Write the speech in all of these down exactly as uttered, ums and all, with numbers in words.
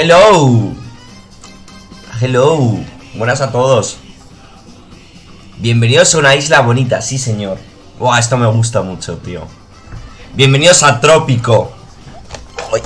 Hello. Hello. Buenas a todos. Bienvenidos a una isla bonita, sí señor. Buah, esto me gusta mucho, tío. Bienvenidos a Trópico. Uy.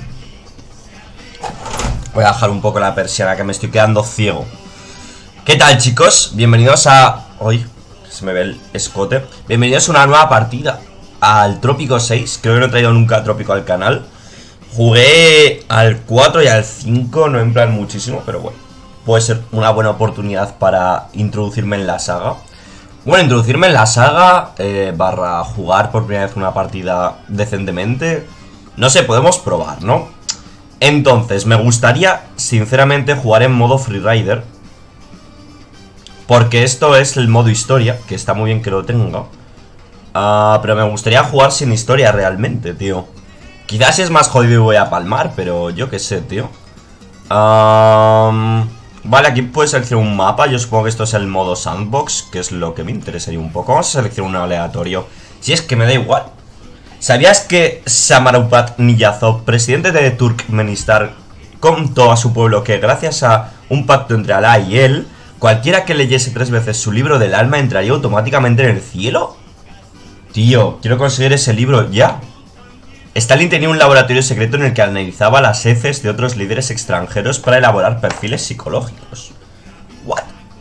Voy a bajar un poco la persiana que me estoy quedando ciego. ¿Qué tal, chicos? Bienvenidos a... Uy, se me ve el escote. Bienvenidos a una nueva partida al Trópico seis. Creo que no he traído nunca Trópico al canal. Jugué al cuatro y al cinco, no en plan muchísimo, pero bueno, puede ser una buena oportunidad para introducirme en la saga. Bueno, introducirme en la saga, eh, barra jugar por primera vez una partida decentemente. No sé, podemos probar, ¿no? Entonces, me gustaría, sinceramente, jugar en modo Freerider, porque esto es el modo historia, que está muy bien que lo tenga. uh, Pero me gustaría jugar sin historia realmente, tío. Quizás si es más jodido y voy a palmar, pero yo qué sé, tío. um, Vale, aquí puedes seleccionar un mapa. Yo supongo que esto es el modo sandbox, que es lo que me interesaría un poco. Vamos a seleccionar un aleatorio. Si es que me da igual. ¿Sabías que Samaraupat Niyazov, presidente de Turkmenistán, contó a su pueblo que gracias a un pacto entre Alá y él, cualquiera que leyese tres veces su libro del alma entraría automáticamente en el cielo? Tío, quiero conseguir ese libro ya. Stalin tenía un laboratorio secreto en el que analizaba las heces de otros líderes extranjeros para elaborar perfiles psicológicos. ¿What?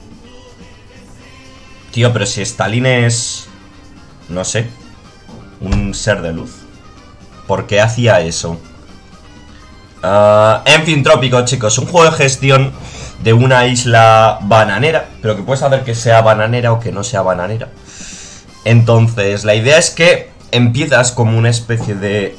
Tío, pero si Stalin es... no sé, un ser de luz, ¿por qué hacía eso? Uh, en fin, Trópico, chicos, un juego de gestión de una isla bananera, pero que puedes hacer que sea bananera o que no sea bananera. Entonces, la idea es que empiezas como una especie de...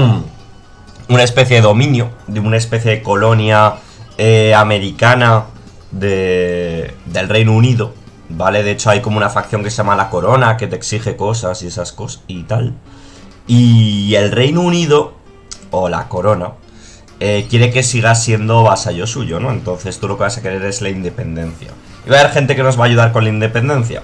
una especie de dominio, de una especie de colonia eh, americana de, del Reino Unido, ¿vale? De hecho hay como una facción que se llama la Corona, que te exige cosas y esas cosas y tal. Y el Reino Unido, o la Corona, eh, quiere que sigas siendo vasallo suyo, ¿no? Entonces tú lo que vas a querer es la independencia. Y va a haber gente que nos va a ayudar con la independencia.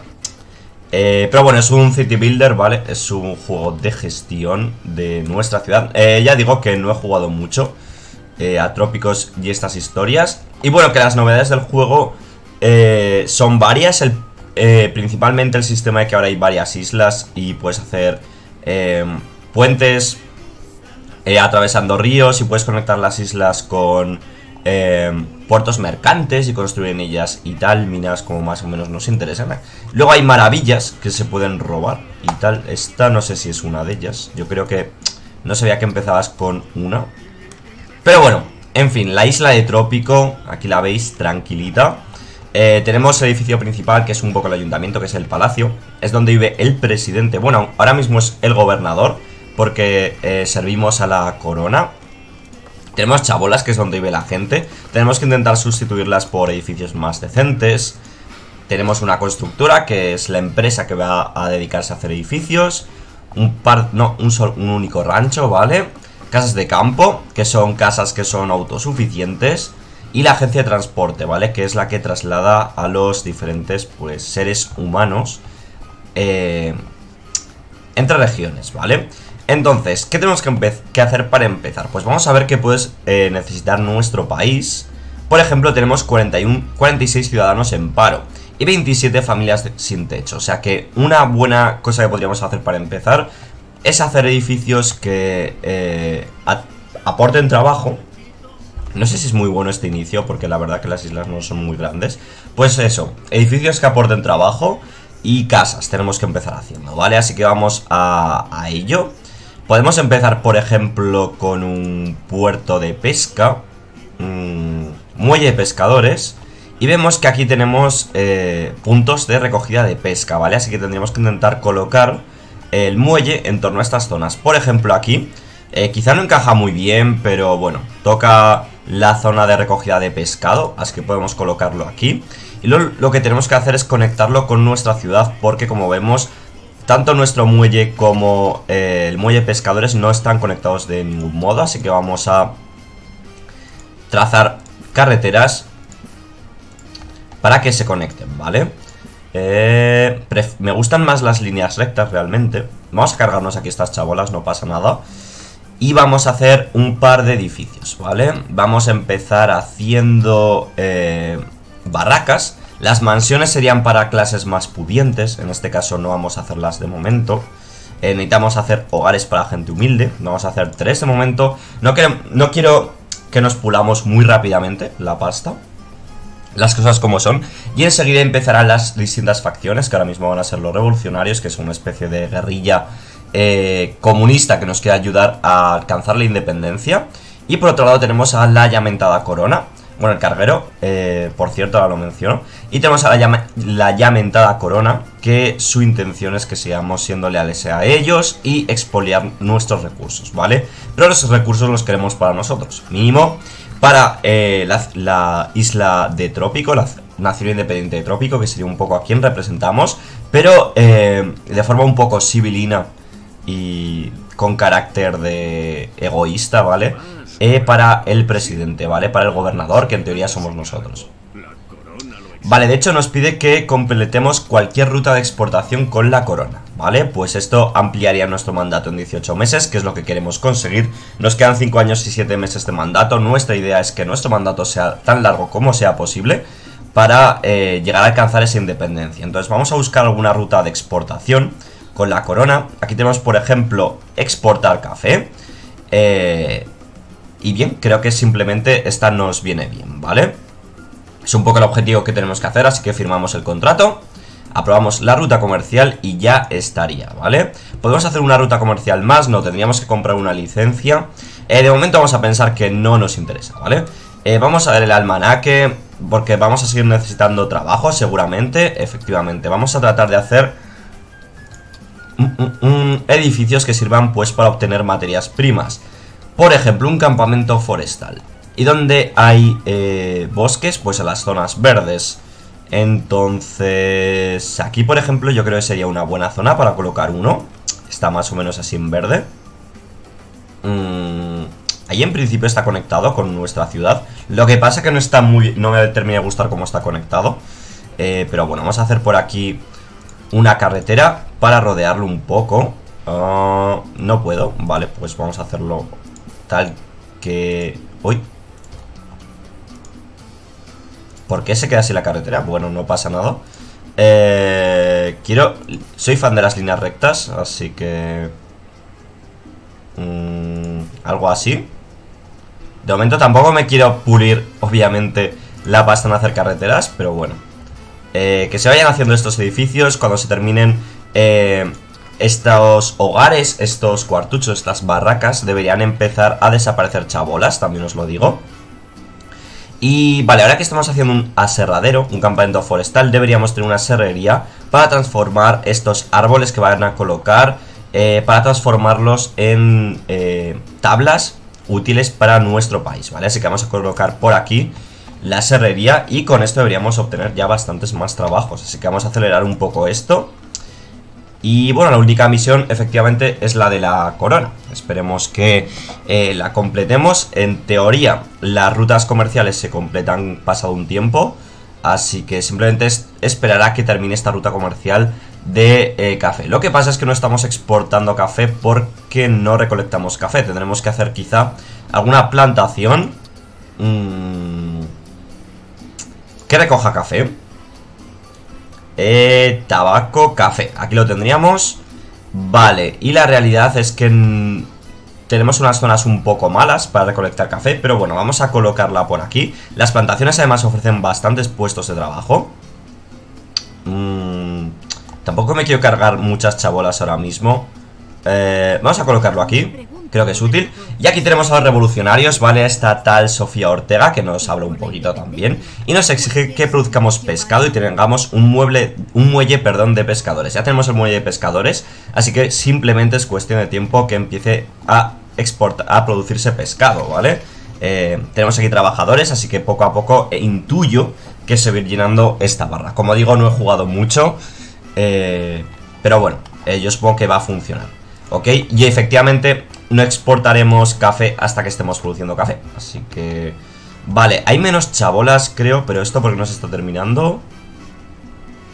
Eh, pero bueno, es un city builder, ¿vale? Es un juego de gestión de nuestra ciudad. eh, Ya digo que no he jugado mucho eh, a Trópicos y estas historias. Y bueno, que las novedades del juego eh, son varias. el, eh, Principalmente el sistema de que ahora hay varias islas y puedes hacer eh, puentes eh, atravesando ríos. Y puedes conectar las islas con eh, puertos mercantes y construir en ellas y tal, minas como más o menos nos interesan. Luego hay maravillas que se pueden robar y tal. Esta no sé si es una de ellas. Yo creo que no sabía que empezabas con una. Pero bueno, en fin, la isla de Trópico, aquí la veis, tranquilita. eh, Tenemos el edificio principal, que es un poco el ayuntamiento, que es el palacio. Es donde vive el presidente. Bueno, ahora mismo es el gobernador, porque eh, servimos a la corona. Tenemos chabolas, que es donde vive la gente. Tenemos que intentar sustituirlas por edificios más decentes. Tenemos una constructora, que es la empresa que va a dedicarse a hacer edificios. Un par... no, un, sol, un único rancho, ¿vale? Casas de campo, que son casas que son autosuficientes. Y la agencia de transporte, ¿vale? Que es la que traslada a los diferentes, pues, seres humanos eh, entre regiones, ¿vale? Entonces, ¿qué tenemos que, que hacer para empezar? Pues vamos a ver qué puede eh, necesitar nuestro país. Por ejemplo, tenemos cuarenta y uno, cuarenta y seis ciudadanos en paro y veintisiete familias de, sin techo. O sea que una buena cosa que podríamos hacer para empezar es hacer edificios que eh, a, aporten trabajo. No sé si es muy bueno este inicio, porque la verdad que las islas no son muy grandes. Pues eso, edificios que aporten trabajo y casas tenemos que empezar haciendo, ¿vale? Así que vamos a, a ello. Podemos empezar, por ejemplo, con un puerto de pesca, mmm, muelle de pescadores. Y vemos que aquí tenemos eh, puntos de recogida de pesca, ¿vale? Así que tendríamos que intentar colocar el muelle en torno a estas zonas. Por ejemplo, aquí, eh, quizá no encaja muy bien, pero bueno, toca la zona de recogida de pescado, así que podemos colocarlo aquí. Y lo, lo que tenemos que hacer es conectarlo con nuestra ciudad, porque como vemos, tanto nuestro muelle como eh, el muelle de pescadores no están conectados de ningún modo. Así que vamos a trazar carreteras para que se conecten, ¿vale? Eh, me gustan más las líneas rectas realmente. Vamos a cargarnos aquí estas chabolas, no pasa nada. Y vamos a hacer un par de edificios, ¿vale? Vamos a empezar haciendo eh, barracas. Las mansiones serían para clases más pudientes. En este caso no vamos a hacerlas de momento. eh, Necesitamos hacer hogares para gente humilde. Vamos a hacer tres de momento. No quiero, no quiero que nos pulamos muy rápidamente la pasta, las cosas como son. Y enseguida empezarán las distintas facciones, que ahora mismo van a ser los revolucionarios, que es una especie de guerrilla eh, comunista que nos quiere ayudar a alcanzar la independencia. Y por otro lado tenemos a la lamentada corona. Bueno, el carguero, eh, por cierto, ahora lo menciono. Y tenemos a la, llama, la lamentada corona, que su intención es que sigamos siendo leales a ellos y expoliar nuestros recursos, ¿vale? Pero los recursos los queremos para nosotros, mínimo para eh, la, la isla de Trópico, la nación independiente de Trópico, que sería un poco a quien representamos, pero eh, de forma un poco civilina y con carácter de egoísta, ¿vale? Eh, para el presidente, ¿vale? Para el gobernador, que en teoría somos nosotros. Vale, de hecho nos pide que completemos cualquier ruta de exportación con la corona, ¿vale? Pues esto ampliaría nuestro mandato en dieciocho meses, que es lo que queremos conseguir. Nos quedan cinco años y siete meses de mandato. Nuestra idea es que nuestro mandato sea tan largo como sea posible para eh, llegar a alcanzar esa independencia. Entonces vamos a buscar alguna ruta de exportación con la corona. Aquí tenemos, por ejemplo, exportar café. Eh... Y bien, creo que simplemente esta nos viene bien, ¿vale? Es un poco el objetivo que tenemos que hacer, así que firmamos el contrato, aprobamos la ruta comercial y ya estaría, ¿vale? ¿Podemos hacer una ruta comercial más? No, tendríamos que comprar una licencia. eh, De momento vamos a pensar que no nos interesa, ¿vale? Eh, vamos a ver el almanaque, porque vamos a seguir necesitando trabajo, seguramente. Efectivamente, vamos a tratar de hacer mm, mm, mm, edificios que sirvan pues para obtener materias primas. Por ejemplo, un campamento forestal. ¿Y donde hay eh, bosques? Pues en las zonas verdes. Entonces, aquí por ejemplo yo creo que sería una buena zona para colocar uno. Está más o menos así en verde. mm, Ahí en principio está conectado con nuestra ciudad. Lo que pasa que no está muy... no me termina de gustar cómo está conectado. eh, Pero bueno, vamos a hacer por aquí una carretera para rodearlo un poco. uh, No puedo, vale, pues vamos a hacerlo tal que... Uy. ¿Por qué se queda así la carretera? Bueno, no pasa nada. Eh, quiero... Soy fan de las líneas rectas, así que... Mmm, algo así. De momento tampoco me quiero pulir, obviamente, la pasta en hacer carreteras, pero bueno. Eh, que se vayan haciendo estos edificios cuando se terminen... Eh, estos hogares, estos cuartuchos, estas barracas deberían empezar a desaparecer chabolas, también os lo digo. Y vale, ahora que estamos haciendo un aserradero, un campamento forestal, deberíamos tener una serrería para transformar estos árboles que van a colocar, eh, para transformarlos en eh, tablas útiles para nuestro país, ¿vale? Así que vamos a colocar por aquí la serrería y con esto deberíamos obtener ya bastantes más trabajos. Así que vamos a acelerar un poco esto. Y bueno, la única misión efectivamente es la de la corona. Esperemos que eh, la completemos. En teoría las rutas comerciales se completan pasado un tiempo, así que simplemente es esperar a que termine esta ruta comercial de eh, café. Lo que pasa es que no estamos exportando café porque no recolectamos café. Tendremos que hacer quizá alguna plantación mmm, que recoja café. Eh, tabaco, café. Aquí lo tendríamos. Vale, y la realidad es que tenemos unas zonas un poco malas para recolectar café, pero bueno, vamos a colocarla por aquí. Las plantaciones además ofrecen bastantes puestos de trabajo. mm, Tampoco me quiero cargar muchas chabolas ahora mismo. eh, Vamos a colocarlo aquí. Creo que es útil. Y aquí tenemos a los revolucionarios, ¿vale? Esta tal Sofía Ortega, que nos habla un poquito también. Y nos exige que produzcamos pescado y tengamos un mueble, un muelle, perdón, de pescadores. Ya tenemos el muelle de pescadores, así que simplemente es cuestión de tiempo que empiece a exportar, a producirse pescado, ¿vale? Eh, tenemos aquí trabajadores, así que poco a poco eh, intuyo que se va a ir llenando esta barra. Como digo, no he jugado mucho, eh, pero bueno, eh, yo supongo que va a funcionar, ¿ok? Y efectivamente no exportaremos café hasta que estemos produciendo café. Así que... Vale, hay menos chabolas, creo. Pero esto porque no se está terminando.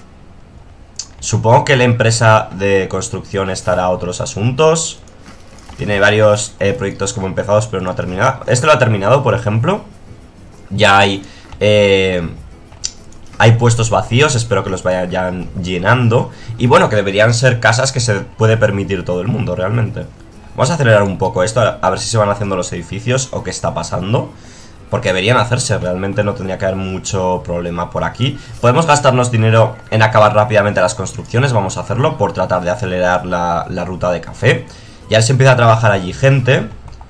Supongo que la empresa de construcción estará a otros asuntos. Tiene varios eh, proyectos como empezados, pero no ha terminado. Este lo ha terminado, por ejemplo. Ya hay... Eh, hay puestos vacíos, espero que los vayan llenando. Y bueno, que deberían ser casas que se puede permitir todo el mundo, realmente. Vamos a acelerar un poco esto, a ver si se van haciendo los edificios o qué está pasando. Porque deberían hacerse, realmente no tendría que haber mucho problema por aquí. Podemos gastarnos dinero en acabar rápidamente las construcciones, vamos a hacerlo por tratar de acelerar la, la ruta de café. Y ahora se empieza a trabajar allí gente.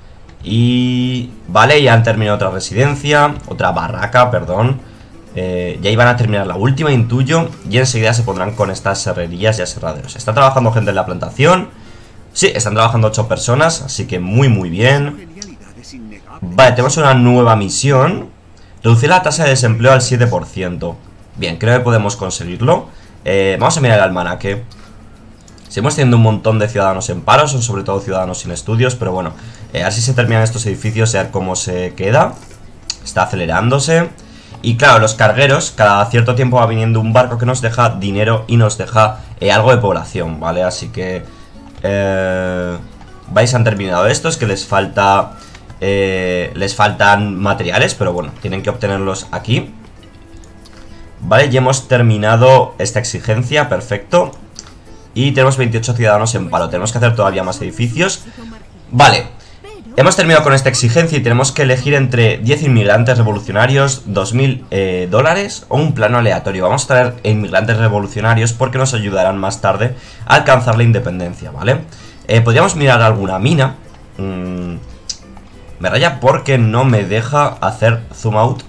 Y... vale, ya han terminado otra residencia, otra barraca, perdón. Eh, ya iban a terminar la última, intuyo. Y enseguida se pondrán con estas serrerías y aserraderos. Está trabajando gente en la plantación. Sí, están trabajando ocho personas, así que muy muy bien. Vale, tenemos una nueva misión. Reducir la tasa de desempleo al siete por ciento. Bien, creo que podemos conseguirlo. eh, Vamos a mirar el almanaque. Seguimos teniendo un montón de ciudadanos en paro. Son sobre todo ciudadanos sin estudios. Pero bueno, eh, así se terminan estos edificios y a ver cómo se queda. Está acelerándose. Y claro, los cargueros, cada cierto tiempo va viniendo un barco que nos deja dinero y nos deja eh, algo de población, ¿vale? Así que eh, vais han terminado estos, que les falta eh, les faltan materiales, pero bueno, tienen que obtenerlos aquí. Vale, ya hemos terminado esta exigencia, perfecto. Y tenemos veintiocho ciudadanos en paro, tenemos que hacer todavía más edificios. Vale. Hemos terminado con esta exigencia y tenemos que elegir entre diez inmigrantes revolucionarios, dos mil eh, dólares o un plano aleatorio. Vamos a traer inmigrantes revolucionarios porque nos ayudarán más tarde a alcanzar la independencia, ¿vale? Eh, podríamos mirar alguna mina. Mm, me raya porque no me deja hacer zoom out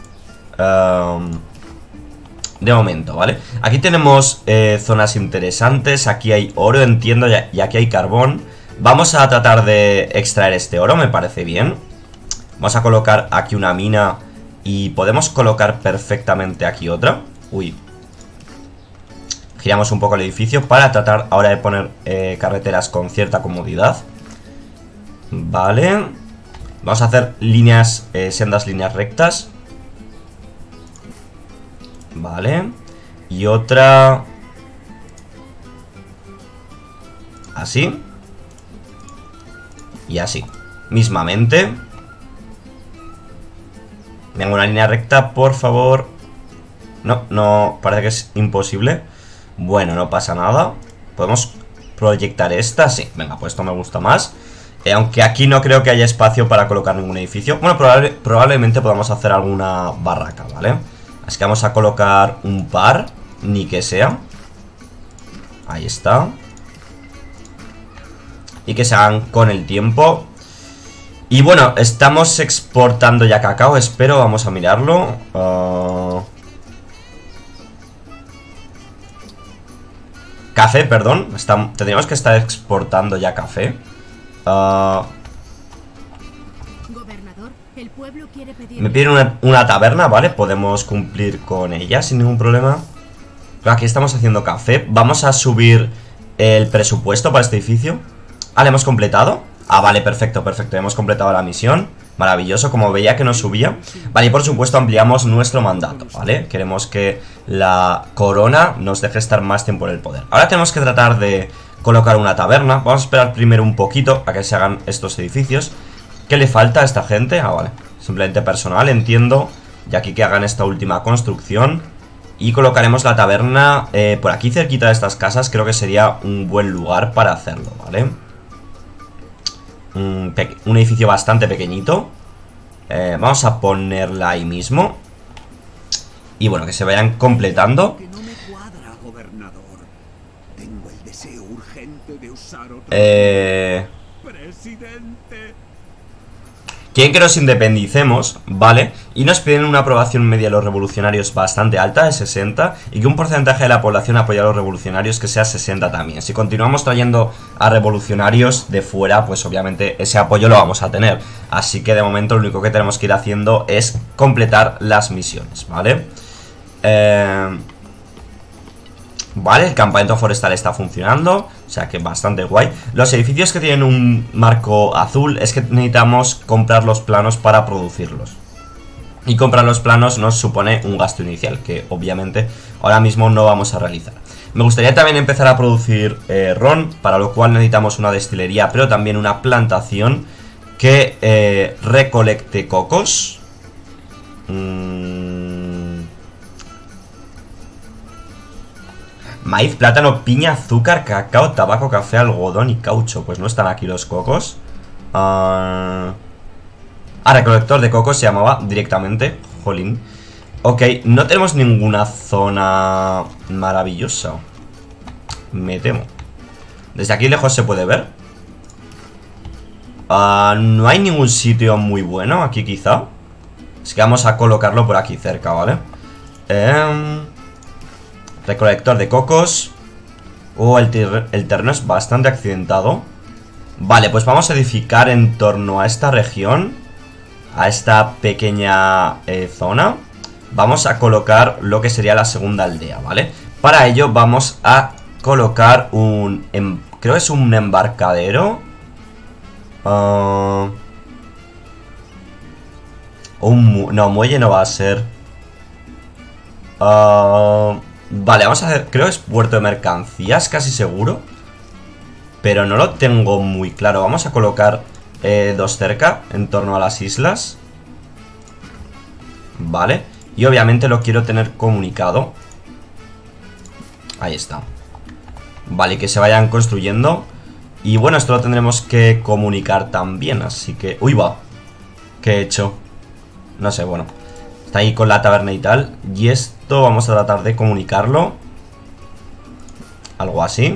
um, de momento, ¿vale? Aquí tenemos eh, zonas interesantes. Aquí hay oro, entiendo, y aquí hay carbón. Vamos a tratar de extraer este oro, me parece bien. Vamos a colocar aquí una mina y podemos colocar perfectamente aquí otra. Uy. Giramos un poco el edificio para tratar ahora de poner eh, carreteras con cierta comodidad. Vale. Vamos a hacer líneas, eh, sendas líneas rectas. Vale. Y otra... así. Y así, mismamente. Venga, una línea recta, por favor. No, no, parece que es imposible. Bueno, no pasa nada. ¿Podemos proyectar esta? Sí, venga, pues esto me gusta más. eh, Aunque aquí no creo que haya espacio para colocar ningún edificio. Bueno, probable, probablemente podamos hacer alguna barraca, ¿vale? Así que vamos a colocar un par, ni que sea. Ahí está. Y que se hagan con el tiempo. Y bueno, estamos exportando ya cacao, espero, vamos a mirarlo. uh... Café, perdón. Está... Tendríamos que estar exportando ya café. uh... El pueblo quiere pedir... Me piden una, una taberna, ¿vale? Podemos cumplir con ella sin ningún problema. Pero aquí estamos haciendo café. Vamos a subir el presupuesto para este edificio. Ah, ¿le hemos completado? Ah, vale, perfecto, perfecto, hemos completado la misión. Maravilloso, como veía que no subía. Vale, y por supuesto ampliamos nuestro mandato, ¿vale? Queremos que la corona nos deje estar más tiempo en el poder. Ahora tenemos que tratar de colocar una taberna. Vamos a esperar primero un poquito a que se hagan estos edificios. ¿Qué le falta a esta gente? Ah, vale, simplemente personal, entiendo. Y aquí que hagan esta última construcción. Y colocaremos la taberna eh, por aquí cerquita de estas casas. Creo que sería un buen lugar para hacerlo, ¿vale? Un, un edificio bastante pequeñito. eh, Vamos a ponerla ahí mismo. Y bueno, que se vayan completando. Eh... Quieren que nos independicemos, ¿vale? Y nos piden una aprobación media de los revolucionarios bastante alta, de sesenta. Y que un porcentaje de la población apoye a los revolucionarios que sea sesenta también. Si continuamos trayendo a revolucionarios de fuera, pues obviamente ese apoyo lo vamos a tener. Así que de momento lo único que tenemos que ir haciendo es completar las misiones, ¿vale? Eh... Vale, el campamento forestal está funcionando. O sea que bastante guay. Los edificios que tienen un marco azul es que necesitamos comprar los planos para producirlos. Y comprar los planos nos supone un gasto inicial, que obviamente ahora mismo no vamos a realizar. Me gustaría también empezar a producir eh, ron, para lo cual necesitamos una destilería, pero también una plantación que eh, recolecte cocos. Mm. Maíz, plátano, piña, azúcar, cacao, tabaco, café, algodón y caucho. Pues no están aquí los cocos. Ah, ah recolector de cocos se llamaba directamente. Jolín. Ok, no tenemos ninguna zona maravillosa. Me temo. Desde aquí lejos se puede ver. Uh, no hay ningún sitio muy bueno aquí quizá. Así que vamos a colocarlo por aquí cerca, ¿vale? Eh, recolector de cocos. Oh, el, ter el terreno es bastante accidentado. Vale, pues vamos a edificar en torno a esta región, a esta pequeña eh, zona. Vamos a colocar lo que sería la segunda aldea, ¿vale? Para ello vamos a colocar un... Em, creo que es un embarcadero. Uh, un mu no, muelle no va a ser. Uh, vale, vamos a hacer... Creo que es puerto de mercancías, casi seguro. Pero no lo tengo muy claro. Vamos a colocar eh, dos cerca, en torno a las islas. Vale. Y obviamente lo quiero tener comunicado. Ahí está. Vale, que se vayan construyendo. Y bueno, esto lo tendremos que comunicar también. Así que... ¡Uy, va! ¿Qué he hecho? No sé, bueno. Está ahí con la taberna y tal. Y esto vamos a tratar de comunicarlo. Algo así.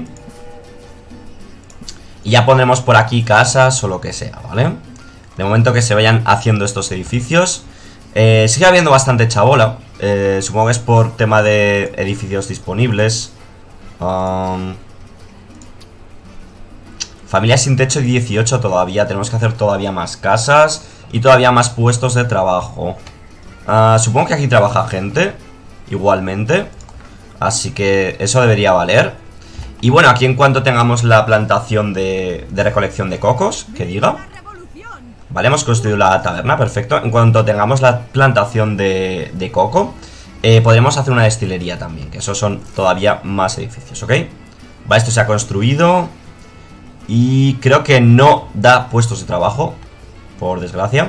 Y ya pondremos por aquí casas o lo que sea, ¿vale? De momento que se vayan haciendo estos edificios. Eh, sigue habiendo bastante chabola. Eh, supongo que es por tema de edificios disponibles. Um, familia sin techo dieciocho todavía. Tenemos que hacer todavía más casas y todavía más puestos de trabajo. Uh, supongo que aquí trabaja gente igualmente. Así que eso debería valer. Y bueno, aquí en cuanto tengamos la plantación de, de recolección de cocos, que diga. Vale, hemos construido la taberna, perfecto. En cuanto tengamos la plantación de, de coco, eh, podremos hacer una destilería también, que esos son todavía más edificios, ¿ok? Vale, esto se ha construido. Y creo que no da puestos de trabajo, por desgracia.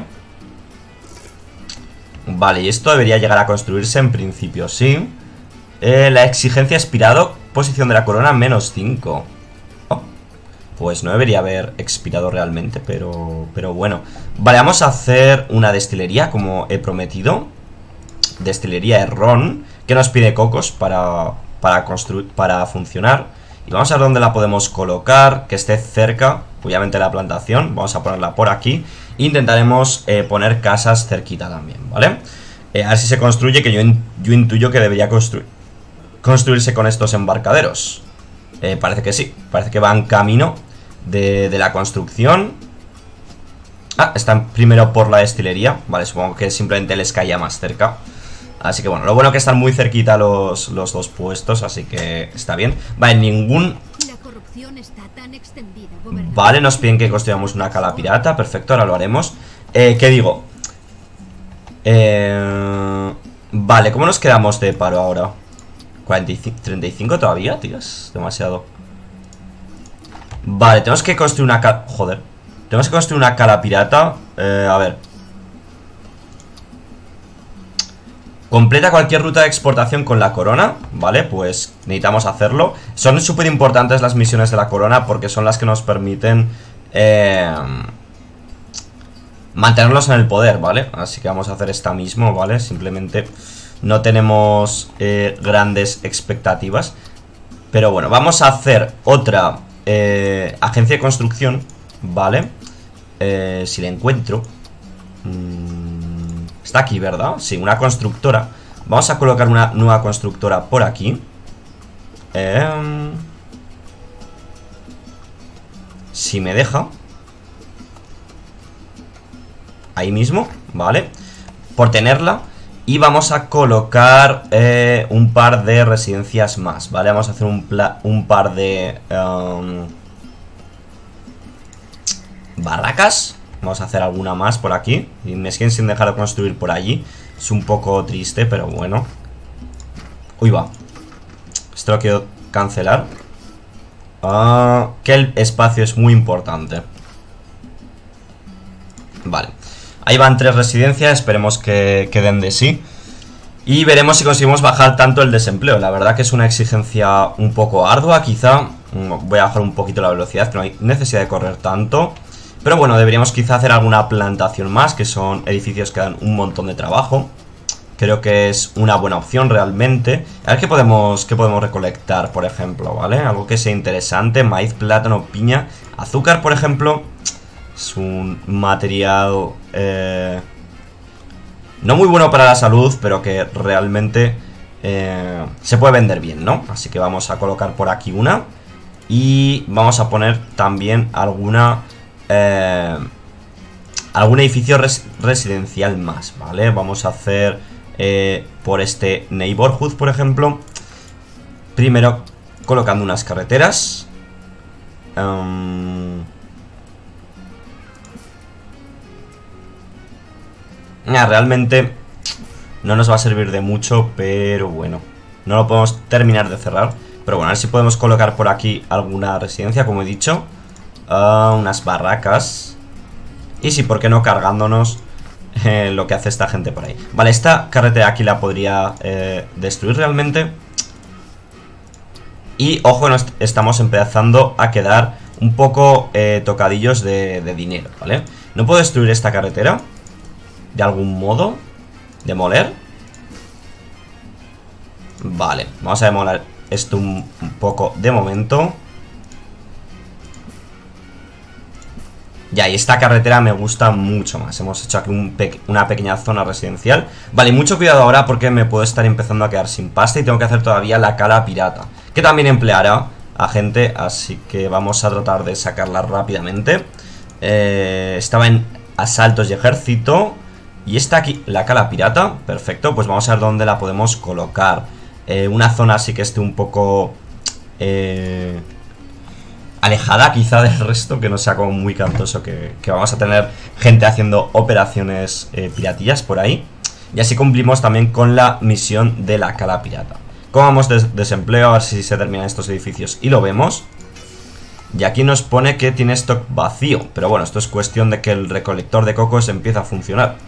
Vale, y esto debería llegar a construirse en principio, sí. eh, La exigencia expirado, posición de la corona, menos cinco. Pues no debería haber expirado realmente, pero, pero bueno. Vale, vamos a hacer una destilería, como he prometido. Destilería de ron, que nos pide cocos para, para, construir, para funcionar. Y vamos a ver dónde la podemos colocar, que esté cerca, obviamente, de la plantación. Vamos a ponerla por aquí. Intentaremos eh, poner casas cerquita también, ¿vale? Eh, a ver si se construye, que yo, in, yo intuyo que debería construir, construirse con estos embarcaderos. Eh, parece que sí, parece que van camino de, de la construcción. Ah, están primero por la destilería. Vale, supongo que simplemente les caía más cerca. Así que bueno, lo bueno que están muy cerquita los, los dos puestos, así que está bien. Vale, ningún... La corrupción está tan extendida, vale, nos piden que construyamos una cala pirata. Perfecto, ahora lo haremos. eh, ¿Qué digo? Eh... Vale, ¿cómo nos quedamos de paro ahora? cuarenta y cinco, treinta y cinco todavía, tío, es demasiado. Vale, tenemos que construir una cala... Joder. Tenemos que construir una cala pirata. eh, A ver. Completa cualquier ruta de exportación con la corona. Vale, pues necesitamos hacerlo. Son súper importantes las misiones de la corona, porque son las que nos permiten eh, mantenerlos en el poder, ¿vale? Así que vamos a hacer esta mismo, ¿vale? Simplemente no tenemos eh, grandes expectativas. Pero bueno, vamos a hacer otra eh, agencia de construcción, ¿vale? Eh, si la encuentro. mm, Está aquí, ¿verdad? Sí, una constructora. Vamos a colocar una nueva constructora por aquí. eh, Si me deja. Ahí mismo, ¿vale? Por tenerla. Y vamos a colocar eh, un par de residencias más, ¿vale? Vamos a hacer un, un par de um, barracas. Vamos a hacer alguna más por aquí. Y me siguen sin dejar de construir por allí. Es un poco triste, pero bueno. Uy, va. Esto lo quiero cancelar. Ah, que el espacio es muy importante. Vale. Ahí van tres residencias, esperemos que, que den de sí. Y veremos si conseguimos bajar tanto el desempleo. La verdad que es una exigencia un poco ardua, quizá. Voy a bajar un poquito la velocidad, que no hay necesidad de correr tanto. Pero bueno, deberíamos quizá hacer alguna plantación más, que son edificios que dan un montón de trabajo. Creo que es una buena opción realmente. A ver qué podemos, qué podemos recolectar, por ejemplo, ¿vale? Algo que sea interesante, maíz, plátano, piña. Azúcar, por ejemplo, es un material... Eh... no muy bueno para la salud, pero que realmente eh, se puede vender bien, ¿no? Así que vamos a colocar por aquí una. Y vamos a poner también alguna... Eh, algún edificio res residencial más, ¿vale? Vamos a hacer eh, por este neighborhood, por ejemplo. Primero colocando unas carreteras. Um, Ah, realmente no nos va a servir de mucho, pero bueno, no lo podemos terminar de cerrar. Pero bueno, a ver si podemos colocar por aquí alguna residencia, como he dicho. uh, Unas barracas. Y sí, ¿por qué no cargándonos eh, lo que hace esta gente por ahí? Vale, esta carretera aquí la podría eh, destruir realmente. Y ojo, nos estamos empezando a quedar un poco eh, tocadillos de, de dinero, ¿vale? No puedo destruir esta carretera de algún modo. ¿Demoler? Vale, vamos a demoler esto un, un poco de momento. Ya, y esta carretera me gusta mucho más. Hemos hecho aquí un pe una pequeña zona residencial. Vale, y mucho cuidado ahora porque me puedo estar empezando a quedar sin pasta. Y tengo que hacer todavía la cala pirata, que también empleará a gente. Así que vamos a tratar de sacarla rápidamente. eh, Estaba en asaltos y ejército. Y está aquí la cala pirata, perfecto, pues vamos a ver dónde la podemos colocar. eh, Una zona así que esté un poco eh, alejada quizá del resto, que no sea como muy cantoso, que, que vamos a tener gente haciendo operaciones eh, piratillas por ahí. Y así cumplimos también con la misión de la cala pirata. Como vamos de desempleo, a ver si se terminan estos edificios y lo vemos. Y aquí nos pone que tiene stock vacío, pero bueno, esto es cuestión de que el recolector de cocos empiece a funcionar.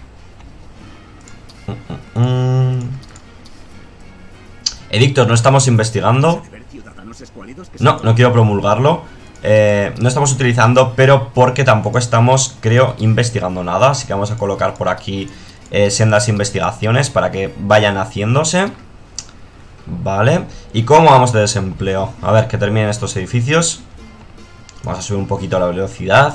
Edictos, no estamos investigando. No, no quiero promulgarlo. eh, No estamos utilizando, pero porque tampoco estamos, creo, investigando nada. Así que vamos a colocar por aquí eh, sendas investigaciones para que vayan haciéndose. Vale. ¿Y cómo vamos de desempleo? A ver, que terminen estos edificios. Vamos a subir un poquito la velocidad.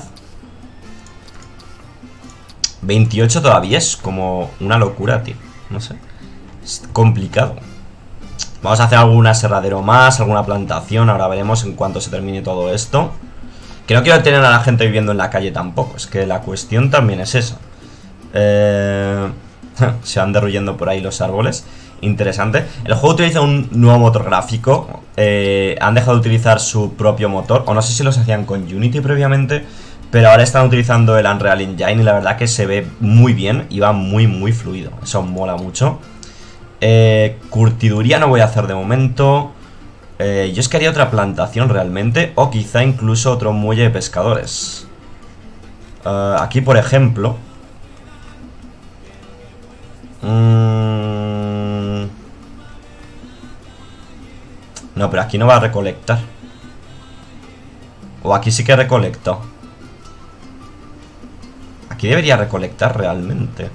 veintiocho todavía es como una locura, tío. No sé, es complicado. Vamos a hacer algún aserradero más, alguna plantación. Ahora veremos en cuanto se termine todo esto. Que no quiero tener a la gente viviendo en la calle tampoco. Es que la cuestión también es esa. eh... Se van derruyendo por ahí los árboles. Interesante. El juego utiliza un nuevo motor gráfico. eh, Han dejado de utilizar su propio motor. O no sé si los hacían con Unity previamente, pero ahora están utilizando el Unreal Engine y la verdad que se ve muy bien y va muy muy fluido. Eso mola mucho. eh, Curtiduría no voy a hacer de momento. eh, Yo es que haría otra plantación realmente. O quizá incluso otro muelle de pescadores. eh, Aquí por ejemplo mmm... No, pero aquí no va a recolectar. O aquí sí que recolecto. Aquí debería recolectar realmente.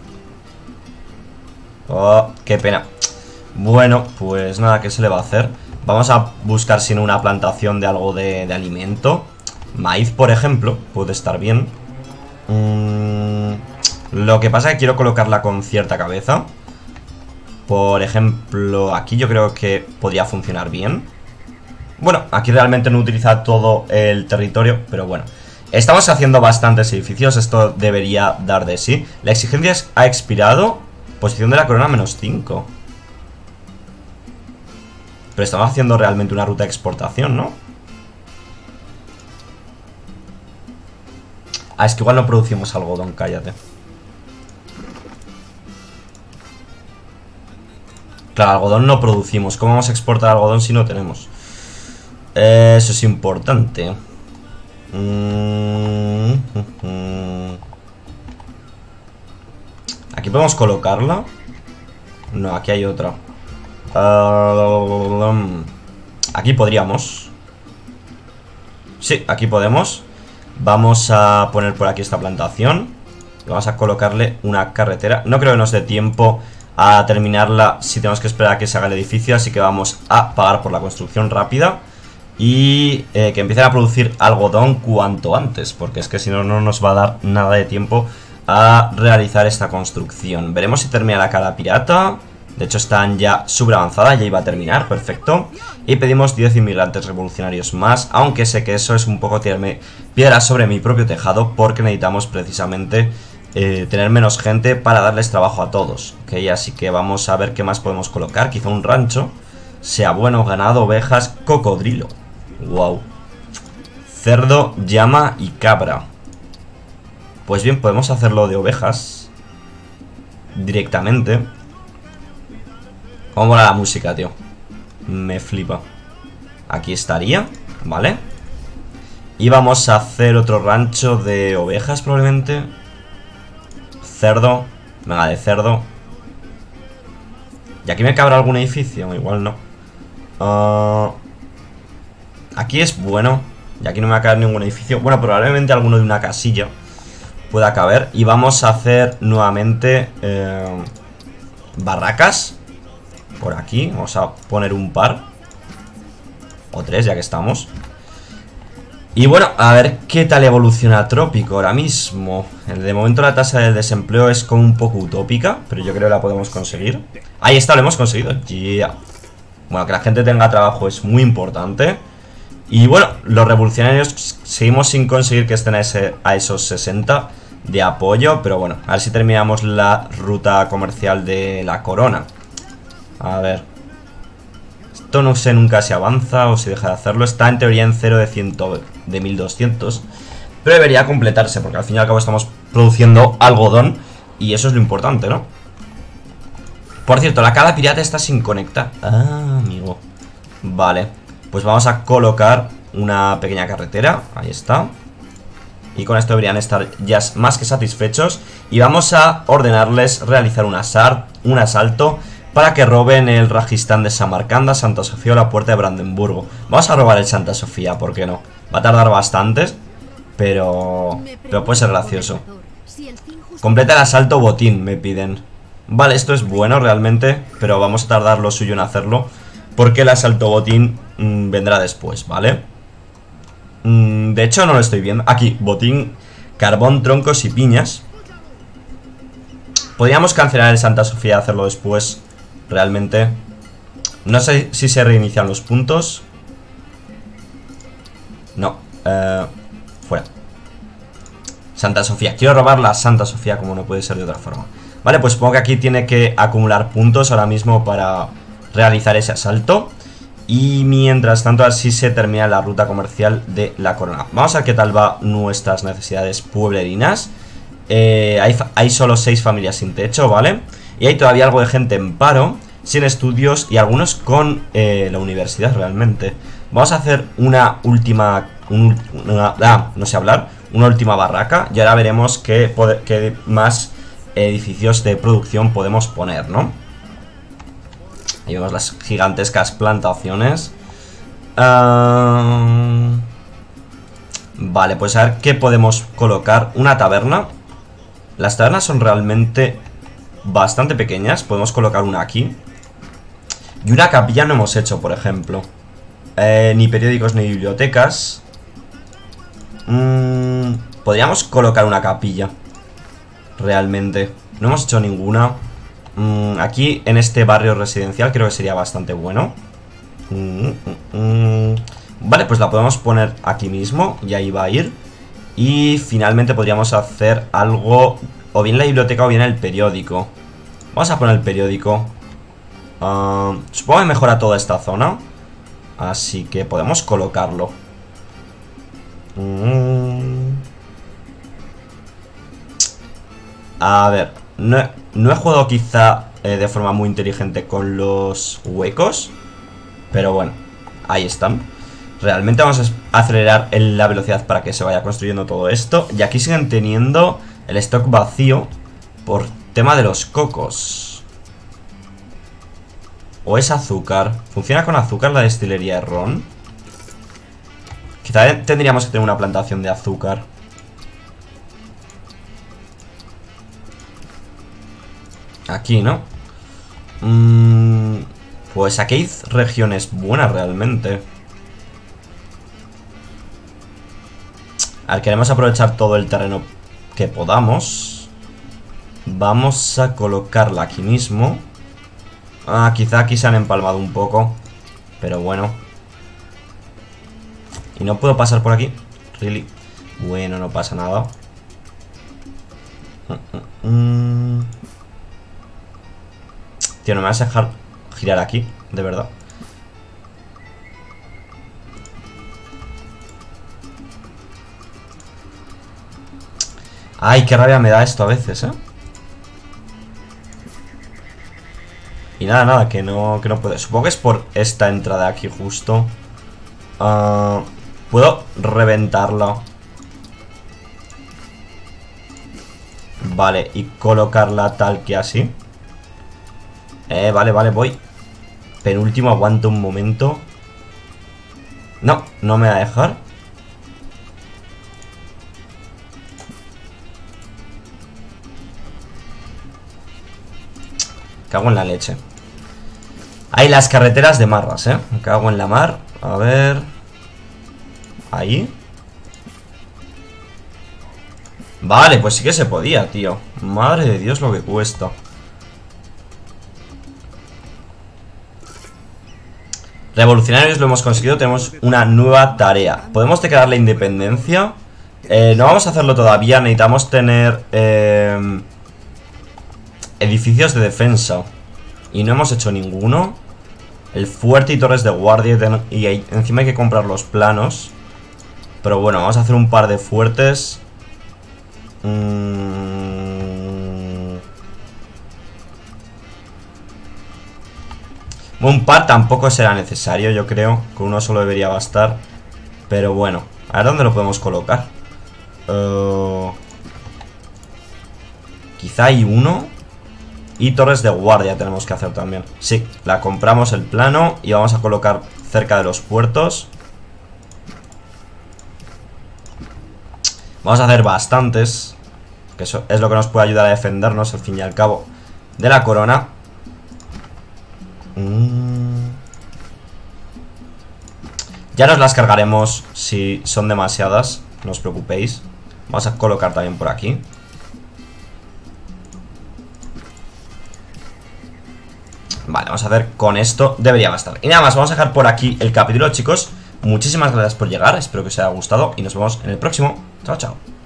Oh, qué pena. Bueno, pues nada, ¿qué se le va a hacer? Vamos a buscar sin una plantación de algo de, de alimento. Maíz, por ejemplo, puede estar bien. mm, Lo que pasa es que quiero colocarla con cierta cabeza. Por ejemplo, aquí yo creo que podría funcionar bien. Bueno, aquí realmente no utiliza todo el territorio, pero bueno. Estamos haciendo bastantes edificios, esto debería dar de sí. La exigencia ha expirado. Posición de la corona menos cinco. Pero estamos haciendo realmente una ruta de exportación, ¿no? Ah, es que igual no producimos algodón, cállate. Claro, algodón no producimos. ¿Cómo vamos a exportar algodón si no tenemos? Eh, eso es importante. Mm, mm, mm. Aquí podemos colocarla. No, aquí hay otra. Uh, aquí podríamos. Sí, aquí podemos. Vamos a poner por aquí esta plantación. Vamos a colocarle una carretera. No creo que nos dé tiempo a terminarla si tenemos que esperar a que se haga el edificio. Así que vamos a pagar por la construcción rápida. Y eh, que empiecen a producir algodón cuanto antes, porque es que si no, no nos va a dar nada de tiempo a realizar esta construcción. Veremos si termina la cara pirata. De hecho están ya súper avanzada, ya iba a terminar, perfecto. Y pedimos diez inmigrantes revolucionarios más, aunque sé que eso es un poco tirarme piedras sobre mi propio tejado, porque necesitamos precisamente eh, tener menos gente para darles trabajo a todos, ¿ok? Así que vamos a ver qué más podemos colocar. Quizá un rancho sea bueno, ganado, ovejas, cocodrilo. Wow. Cerdo, llama y cabra. Pues bien, podemos hacerlo de ovejas directamente. ¿Cómo mola la música, tío? Me flipa. Aquí estaría, ¿vale? Y vamos a hacer otro rancho de ovejas probablemente. Cerdo. Venga, de cerdo. ¿Y aquí me cabrá algún edificio? Igual no. Uh, aquí es bueno. Y aquí no me va a caber ningún edificio. Bueno, probablemente alguno de una casilla pueda caber. Y vamos a hacer nuevamente eh, barracas. Por aquí, vamos a poner un par. O tres, ya que estamos. Y bueno, a ver qué tal evoluciona Trópico ahora mismo. De momento la tasa de desempleo es como un poco utópica, pero yo creo que la podemos conseguir. Ahí está, lo hemos conseguido. Yeah. Bueno, que la gente tenga trabajo es muy importante. Y bueno, los revolucionarios seguimos sin conseguir que estén a, ese, a esos sesenta de apoyo. Pero bueno, a ver si terminamos la ruta comercial de la corona. A ver. Esto no sé nunca si avanza o si deja de hacerlo. Está en teoría en cero de, cien, de mil doscientos. Pero debería completarse porque al fin y al cabo estamos produciendo algodón. Y eso es lo importante, ¿no? Por cierto, la cara pirata está sin conectar. Ah, amigo. Vale. Pues vamos a colocar una pequeña carretera. Ahí está. Y con esto deberían estar ya más que satisfechos. Y vamos a ordenarles realizar un, asar, un asalto para que roben el Rajistán de Samarcanda, Santa Sofía o la Puerta de Brandenburgo. Vamos a robar el Santa Sofía, ¿por qué no? Va a tardar bastante, pero, pero puede ser gracioso. Completa el asalto botín, me piden. Vale, esto es bueno realmente, pero vamos a tardar lo suyo en hacerlo, porque el asalto botín mmm, vendrá después, ¿vale? Mm, de hecho no lo estoy viendo. Aquí, botín, carbón, troncos y piñas. Podríamos cancelar el Santa Sofía y hacerlo después. Realmente no sé si se reinician los puntos. No, eh, fuera. Santa Sofía, quiero robar la Santa Sofía, como no puede ser de otra forma. Vale, pues supongo que aquí tiene que acumular puntos ahora mismo para realizar ese asalto. Y mientras tanto así se termina la ruta comercial de la corona. Vamos a ver qué tal va nuestras necesidades pueblerinas. eh, hay, hay solo seis familias sin techo, ¿vale? Y hay todavía algo de gente en paro, sin estudios y algunos con eh, la universidad realmente. Vamos a hacer una última... Un, una, ah, no sé hablar. Una última barraca y ahora veremos qué, qué más edificios de producción podemos poner, ¿no? Ahí vemos las gigantescas plantaciones. uh, Vale, pues a ver qué podemos colocar. Una taberna. Las tabernas son realmente bastante pequeñas. Podemos colocar una aquí. Y una capilla no hemos hecho, por ejemplo. eh, Ni periódicos ni bibliotecas. mm, Podríamos colocar una capilla. Realmente no hemos hecho ninguna. mm, Aquí en este barrio residencial creo que sería bastante bueno. mm, mm, mm. Vale, pues la podemos poner aquí mismo. Y ahí va a ir. Y finalmente podríamos hacer algo, o bien la biblioteca o bien el periódico. Vamos a poner el periódico. uh, Supongo que mejora toda esta zona, así que podemos colocarlo. mm. A ver, no he, no he jugado quizá eh, de forma muy inteligente con los huecos, pero bueno, ahí están. Realmente vamos a acelerar la velocidad para que se vaya construyendo todo esto. Y aquí siguen teniendo el stock vacío por tema de los cocos. ¿O es azúcar? ¿Funciona con azúcar la destilería de ron? Quizá tendríamos que tener una plantación de azúcar. Aquí, ¿no? Mm, pues aquí hay regiones buenas realmente. A ver, queremos aprovechar todo el terreno que podamos. Vamos a colocarla aquí mismo. Ah, quizá aquí se han empalmado un poco. Pero bueno. Y no puedo pasar por aquí. Really. Bueno, no pasa nada. Mm, mm, mm. Tío, no me vas a dejar girar aquí, de verdad. Ay, qué rabia me da esto a veces, ¿eh? Y nada, nada, que no, que no puedo. Supongo que es por esta entrada aquí justo. Uh, Puedo reventarla. Vale, y colocarla tal que así. Eh, vale, vale, voy. Penúltimo, aguanto un momento. No, no me va a dejar. Cago en la leche. Hay las carreteras de marras, eh. Me cago en la mar. A ver. Ahí. Vale, pues sí que se podía, tío. Madre de Dios lo que cuesta. Revolucionarios lo hemos conseguido. Tenemos una nueva tarea. Podemos declarar la independencia. eh, No vamos a hacerlo todavía. Necesitamos tener eh, edificios de defensa. Y no hemos hecho ninguno. El fuerte y torres de guardia. Y ahí, encima hay que comprar los planos. Pero bueno, vamos a hacer un par de fuertes. mm. Un par tampoco será necesario, yo creo. Con uno solo debería bastar. Pero bueno, a ver dónde lo podemos colocar. uh, Quizá hay uno. Y torres de guardia tenemos que hacer también. Sí, la compramos el plano. Y vamos a colocar cerca de los puertos. Vamos a hacer bastantes, que eso es lo que nos puede ayudar a defendernos, al fin y al cabo, de la corona. mm. Ya nos las cargaremos si son demasiadas, no os preocupéis. Vamos a colocar también por aquí. Vale, vamos a hacer con esto, debería bastar. Y nada más, vamos a dejar por aquí el capítulo, chicos. Muchísimas gracias por llegar, espero que os haya gustado y nos vemos en el próximo. Chao, chao.